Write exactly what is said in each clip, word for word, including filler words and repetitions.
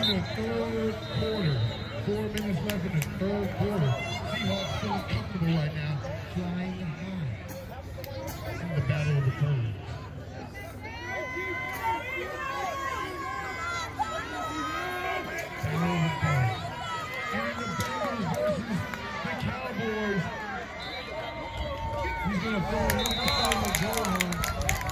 the third quarter. Four minutes left in the third quarter. Seahawks feeling comfortable right now, flying high in the battle of the birds. Battle of the birds. And the Bengals versus the Cowboys. He's going to throw a little bit on the goal line.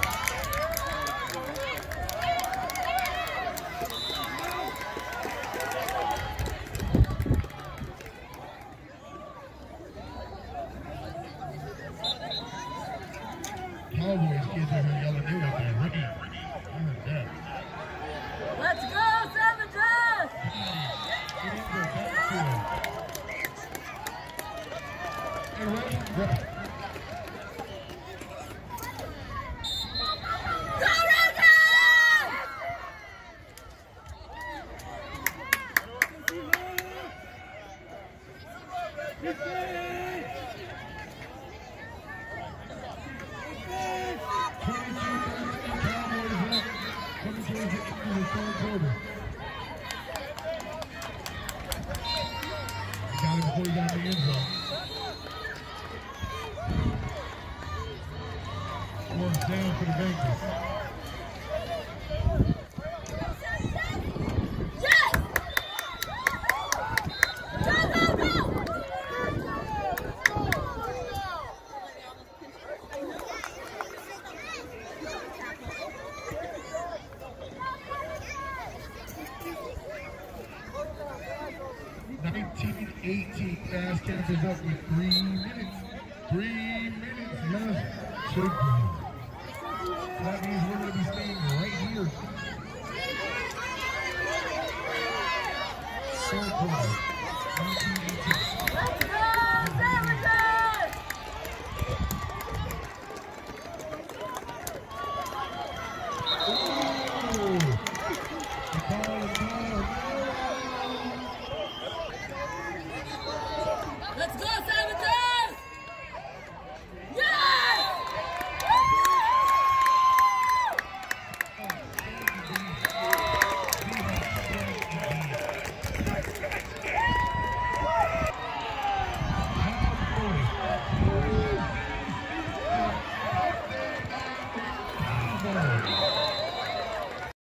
Cowboys kids are here yelling, they got that Ricky. I heard that. Let's go, Savages! He didn't go back to it. And right, right. Got him before he got in the end zone. Fourth down for the Bengals. nineteen eighteen, Fast Campers up with three minutes. Three minutes left to go. That means we're going to be staying right here. Third quarter, nineteen eighteen. Let's go, Savages! Oh! The call, the call. Let's go, Savages! Yes! Cowboys.